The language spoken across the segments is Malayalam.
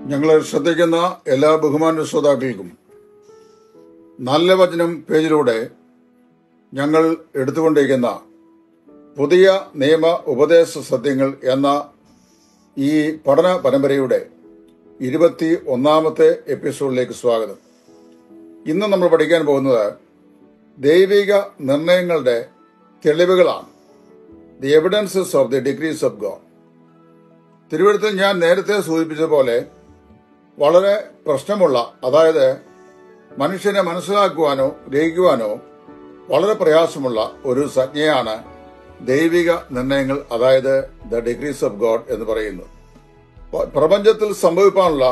ഞങ്ങളെ ശ്രദ്ധിക്കുന്ന എല്ലാ ബഹുമാന്യ ശ്രോതാക്കൾക്കും നല്ല വചനം പേജിലൂടെ ഞങ്ങൾ എടുത്തുകൊണ്ടിരിക്കുന്ന പുതിയ നിയമ ഉപദേശ സത്യങ്ങൾ എന്ന ഈ പഠന പരമ്പരയുടെ 21ാമത്തെ എപ്പിസോഡിലേക്ക് സ്വാഗതം. ഇന്ന് നമ്മൾ പഠിക്കാൻ പോകുന്നത് ദൈവിക നിർണയങ്ങളുടെ തെളിവുകളാണ്. The evidences of the degrees of God. തിരുവഴുത്തിൽ ഞാൻ നേരത്തെ സൂചിപ്പിച്ചതുപോലെ വളരെ പ്രശ്നമുള്ള, അതായത് മനുഷ്യനെ മനസ്സിലാക്കുവാനോ ഗ്രഹിക്കുവാനോ വളരെ പ്രയാസമുള്ള ഒരു സംജ്ഞയാണ് ദൈവിക നിർണയങ്ങൾ, അതായത് ദ ഡിഗ്രീസ് ഓഫ് ഗോഡ് എന്ന് പറയുന്നത്. പ്രപഞ്ചത്തിൽ സംഭവിക്കാനുള്ള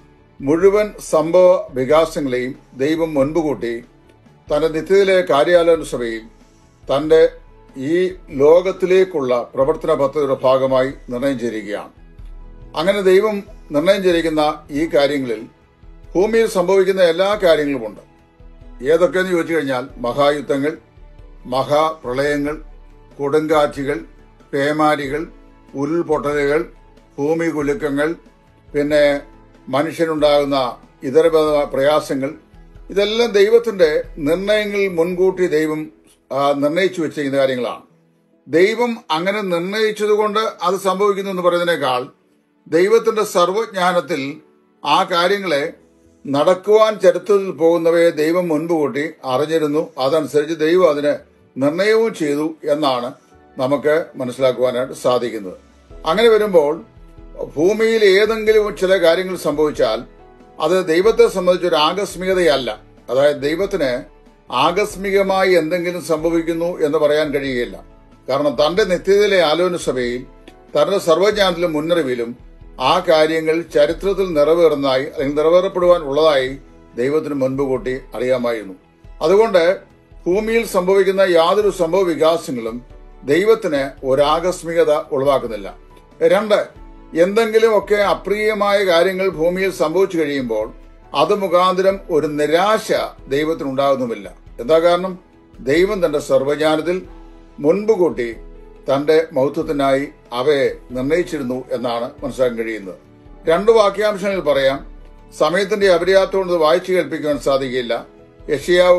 മുഴുവൻ സംഭവ വികാസങ്ങളെയും ദൈവം മുൻപുകൂട്ടി തന്റെ നിത്യത്തിലെ കാര്യാലോചന സഭയിൽ തന്റെ ഈ ലോകത്തിലേക്കുള്ള പ്രവർത്തന പദ്ധതിയുടെ ഭാഗമായി നിർണയം ചെയ്തിരിക്കുകയാണ്. അങ്ങനെ ദൈവം നിർണയം ചെയ്തിരിക്കുന്ന ഈ കാര്യങ്ങളിൽ ഭൂമിയിൽ സംഭവിക്കുന്ന എല്ലാ കാര്യങ്ങളുമുണ്ട്. ഏതൊക്കെയെന്ന് ചോദിച്ചു കഴിഞ്ഞാൽ മഹായുദ്ധങ്ങൾ, മഹാപ്രളയങ്ങൾ, കൊടുങ്കാറ്റുകൾ, പേമാരികൾ, ഉരുൾപൊട്ടലുകൾ, ഭൂമി കുലുക്കങ്ങൾ, പിന്നെ മനുഷ്യനുണ്ടാകുന്ന ഇതര പ്രയാസങ്ങൾ, ഇതെല്ലാം ദൈവത്തിന്റെ നിർണയങ്ങളിൽ മുൻകൂട്ടി ദൈവം നിർണയിച്ചു വെച്ചിരിക്കുന്ന കാര്യങ്ങളാണ്. ദൈവം അങ്ങനെ നിർണയിച്ചതുകൊണ്ട് അത് സംഭവിക്കുന്നു എന്ന് പറയുന്നതിനേക്കാൾ ദൈവത്തിന്റെ സർവജ്ഞാനത്തിൽ ആ കാര്യങ്ങളെ നടക്കുവാൻ ചരിത്രത്തിൽ പോകുന്നവയെ ദൈവം മുൻപ് കൂട്ടി അറിഞ്ഞിരുന്നു. അതനുസരിച്ച് ദൈവം അതിന് നിർണയവും ചെയ്തു എന്നാണ് നമുക്ക് മനസ്സിലാക്കുവാനായിട്ട് സാധിക്കുന്നത്. അങ്ങനെ വരുമ്പോൾ ഭൂമിയിൽ ഏതെങ്കിലും ചില കാര്യങ്ങൾ സംഭവിച്ചാൽ അത് ദൈവത്തെ സംബന്ധിച്ച് ഒരു ആകസ്മികതയല്ല. അതായത് ദൈവത്തിന് ആകസ്മികമായി എന്തെങ്കിലും സംഭവിക്കുന്നു എന്ന് പറയാൻ കഴിയുകയില്ല. കാരണം തന്റെ നിത്യതയിലെ ആലോചന സഭയിൽ തന്റെ സർവജ്ഞാനത്തിലും മുന്നറിവിലും ആ കാര്യങ്ങൾ ചരിത്രത്തിൽ നിറവേറുന്നതായി അല്ലെങ്കിൽ നിറവേറപ്പെടുവാൻ ഉള്ളതായി ദൈവത്തിന് മുൻപ് കൂട്ടി അറിയാമായിരുന്നു. അതുകൊണ്ട് ഭൂമിയിൽ സംഭവിക്കുന്ന യാതൊരു സംഭവ വികാസങ്ങളും ദൈവത്തിന് ഒരാകസ്മികത ഉളവാക്കുന്നില്ല. രണ്ട്, എന്തെങ്കിലുമൊക്കെ അപ്രിയമായ കാര്യങ്ങൾ ഭൂമിയിൽ സംഭവിച്ചു കഴിയുമ്പോൾ അത് മുഖാന്തരം ഒരു നിരാശ ദൈവത്തിനുണ്ടാകുന്നുമില്ല. എന്താ കാരണം? ദൈവം തന്റെ സർവജ്ഞാനത്തിൽ മുൻപ് കൂട്ടി തന്റെ മഹത്വത്തിനായി അവയെ നിർണയിച്ചിരുന്നു എന്നാണ് മനസ്സിലാക്കാൻ കഴിയുന്നത്. 2 വാക്യാംശങ്ങളിൽ പറയാം. സമയത്തിന്റെ അപര്യാപ്തം വായിച്ചു കേൾപ്പിക്കുവാൻ സാധിക്കില്ല. യെശയ്യാവ്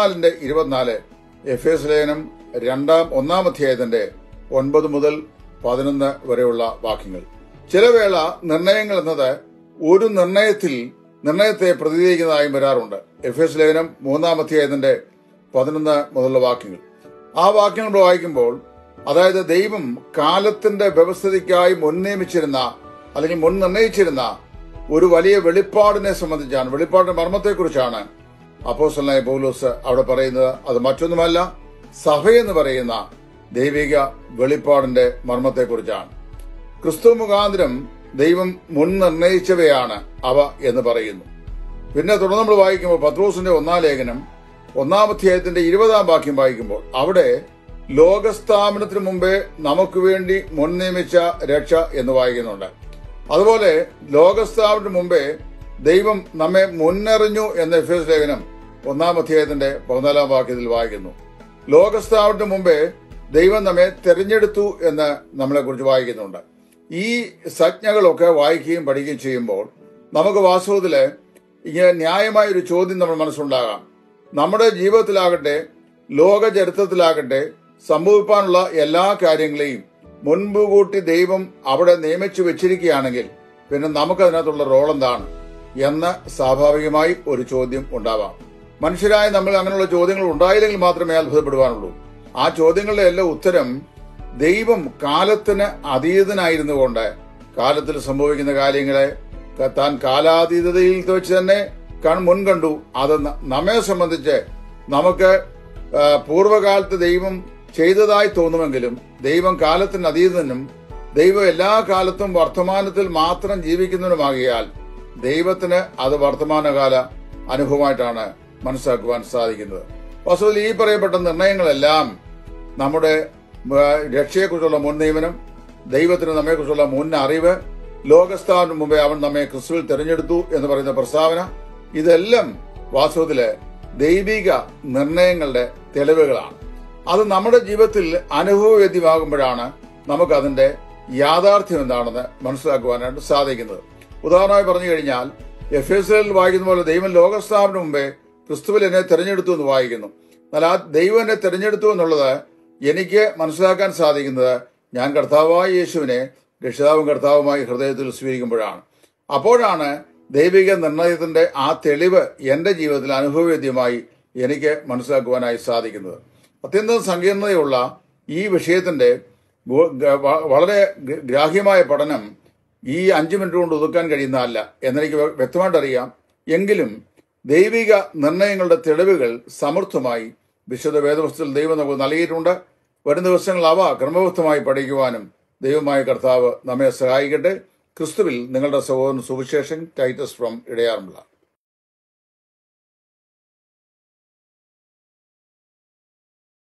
14:24, എഫേസ്യ ലേഖനം 1-ാം അധ്യായത്തിന്റെ 9 മുതൽ 11 വരെയുള്ള വാക്യങ്ങൾ. ചില വേള നിർണയങ്ങൾ എന്നത് ഒരു നിർണയത്തെ പ്രതിനിധീകരിക്കുന്നതായും വരാറുണ്ട്. എഫേസ്യ ലേഖനം 3-ാം അധ്യായത്തിന്റെ 11 മുതലുള്ള വാക്യങ്ങൾ. ആ വാക്യങ്ങൾ വായിക്കുമ്പോൾ, അതായത് ദൈവം കാലത്തിന്റെ വ്യവസ്ഥിതിക്കായി മുൻ നിയമിച്ചിരുന്ന അല്ലെങ്കിൽ മുൻ നിർണയിച്ചിരുന്ന ഒരു വലിയ വെളിപ്പാടിനെ സംബന്ധിച്ചാണ്, വെളിപ്പാടിന്റെ മർമ്മത്തെക്കുറിച്ചാണ് അപ്പോസ്തലനായ പൗലോസ് അവിടെ പറയുന്നത്. അത് മറ്റൊന്നുമല്ല, സഭയെന്ന് പറയുന്ന ദൈവിക വെളിപ്പാടിന്റെ മർമ്മത്തെക്കുറിച്ചാണ്. ക്രിസ്തു മുഖാന്തരം ദൈവം മുൻ നിർണയിച്ചവയാണ് അവ എന്ന് പറയുന്നു. പിന്നെ തുടർന്ന് നമ്മൾ വായിക്കുമ്പോൾ പത്രോസിന്റെ 1-ാം ലേഖനം 1-ാം അധ്യായത്തിന്റെ 20-ാം വാക്യം വായിക്കുമ്പോൾ അവിടെ ലോകസ്ഥാപനത്തിന് മുമ്പേ നമുക്ക് വേണ്ടി മുൻ നിയമിച്ച രക്ഷ എന്ന് വായിക്കുന്നുണ്ട്. അതുപോലെ ലോകസ്ഥാപനത്തിന് മുമ്പേ ദൈവം നമ്മെ മുന്നറിഞ്ഞു എന്ന് എഫേസ്യ ലേഖനം 1-ാം അധ്യായത്തിന്റെ 14-ാം വാക്യത്തിൽ വായിക്കുന്നു. ലോകസ്ഥാപനത്തിന് മുമ്പേ ദൈവം നമ്മെ തെരഞ്ഞെടുത്തു എന്ന് നമ്മളെ കുറിച്ച് വായിക്കുന്നുണ്ട്. ഈ സംജ്ഞകളൊക്കെ വായിക്കുകയും പഠിക്കുകയും ചെയ്യുമ്പോൾ നമുക്ക് വാസ്തവത്തില് ഇങ്ങനെ ന്യായമായൊരു ചോദ്യം നമ്മൾ മനസ്സുണ്ടാകാം. നമ്മുടെ ജീവിതത്തിലാകട്ടെ ലോക ചരിത്രത്തിലാകട്ടെ സംഭവിക്കാനുള്ള എല്ലാ കാര്യങ്ങളെയും മുൻപ് കൂട്ടി ദൈവം അവിടെ നിയമിച്ചു വെച്ചിരിക്കുകയാണെങ്കിൽ പിന്നെ നമുക്കതിനകത്തുള്ള റോൾ എന്താണ് എന്ന് സ്വാഭാവികമായി ഒരു ചോദ്യം ഉണ്ടാവാം. മനുഷ്യരായ നമ്മൾ അങ്ങനെയുള്ള ചോദ്യങ്ങൾ ഉണ്ടായില്ലെങ്കിൽ മാത്രമേ അത്ഭുതപ്പെടുവാനുള്ളൂ. ആ ചോദ്യങ്ങളുടെ എല്ലാം ഉത്തരം ദൈവം കാലത്തിന് അതീതനായിരുന്നു കൊണ്ട് കാലത്തിൽ സംഭവിക്കുന്ന കാര്യങ്ങളെ താൻ കാലാതീതതയിൽ വെച്ച് തന്നെ മുൻകണ്ടു. അത് നമ്മെ സംബന്ധിച്ച് നമുക്ക് പൂർവ്വകാലത്ത് ദൈവം ചെയ്തതായി തോന്നുമെങ്കിലും ദൈവം കാലത്തിന് അതീതനും ദൈവം എല്ലാ കാലത്തും വർത്തമാനത്തിൽ മാത്രം ജീവിക്കുന്നവനുമാകിയാൽ ദൈവത്തിന് അത് വർത്തമാനകാല അനുഭവമായിട്ടാണ് മനസ്സിലാക്കുവാൻ സാധിക്കുന്നത്. വാസ്തവത്തിൽ ഈ പറയപ്പെട്ട നിർണയങ്ങളെല്ലാം നമ്മുടെ രക്ഷയെക്കുറിച്ചുള്ള മുൻ നിയമനം, ദൈവത്തിന് നമ്മെക്കുറിച്ചുള്ള മുൻ അറിവ്, ലോകസ്ഥാപനത്തിന് മുമ്പേ അവൻ നമ്മെ ക്രിസ്തുവിൽ തെരഞ്ഞെടുത്തു എന്ന് പറയുന്ന പ്രസ്താവന, ഇതെല്ലാം വാസ്തവത്തില് ദൈവിക നിർണയങ്ങളുടെ തെളിവുകളാണ്. അത് നമ്മുടെ ജീവിതത്തിൽ അനുഭവവേദ്യമാകുമ്പോഴാണ് നമുക്കതിന്റെ യാഥാർത്ഥ്യം എന്താണെന്ന് മനസ്സിലാക്കുവാനായിട്ട് സാധിക്കുന്നത്. ഉദാഹരണമായി പറഞ്ഞു കഴിഞ്ഞാൽ എഫേസ്യരിൽ വായിക്കുന്ന പോലെ ദൈവം ലോകസ്ഥാപനം മുമ്പേ ക്രിസ്തുവിൽ എന്നെ തിരഞ്ഞെടുത്തു എന്ന് വായിക്കുന്നു. എന്നാൽ ആ ദൈവം എന്നെ തിരഞ്ഞെടുത്തു എന്നുള്ളത് എനിക്ക് മനസ്സിലാക്കാൻ സാധിക്കുന്നത് ഞാൻ കർത്താവായ യേശുവിനെ രക്ഷിതാവും കർത്താവുമായി ഹൃദയത്തിൽ സ്വീകരിക്കുമ്പോഴാണ്. അപ്പോഴാണ് ദൈവിക നിർണയത്തിന്റെ ആ തെളിവ് എൻ്റെ ജീവിതത്തിൽ അനുഭവവേദ്യമായി എനിക്ക് മനസ്സിലാക്കുവാനായി സാധിക്കുന്നത്. അത്യന്തം സങ്കീർണതയുള്ള ഈ വിഷയത്തിന്റെ വളരെ ഗ്രാഹ്യമായ പഠനം ഈ 5 മിനിറ്റ് കൊണ്ട് ഒതുക്കാൻ കഴിയുന്നതല്ല എന്നെനിക്ക് വ്യക്തമായിട്ട് അറിയാം. എങ്കിലും ദൈവിക നിർണയങ്ങളുടെ തെളിവുകൾ സമൃദ്ധമായി വിശുദ്ധ വേദപുസ്തകത്തിൽ ദൈവം നമുക്ക് നൽകിയിട്ടുണ്ട്. വരും ദിവസങ്ങൾ അവ ക്രമബദ്ധമായി പഠിക്കുവാനും ദൈവമായ കർത്താവ് നമ്മെ സഹായിക്കട്ടെ. ക്രിസ്തുവിൽ നിങ്ങളുടെ സഹോദരൻ സുവിശേഷൻ ടൈറ്റസ് ഫ്രം ഇടയാറുമുള്ള.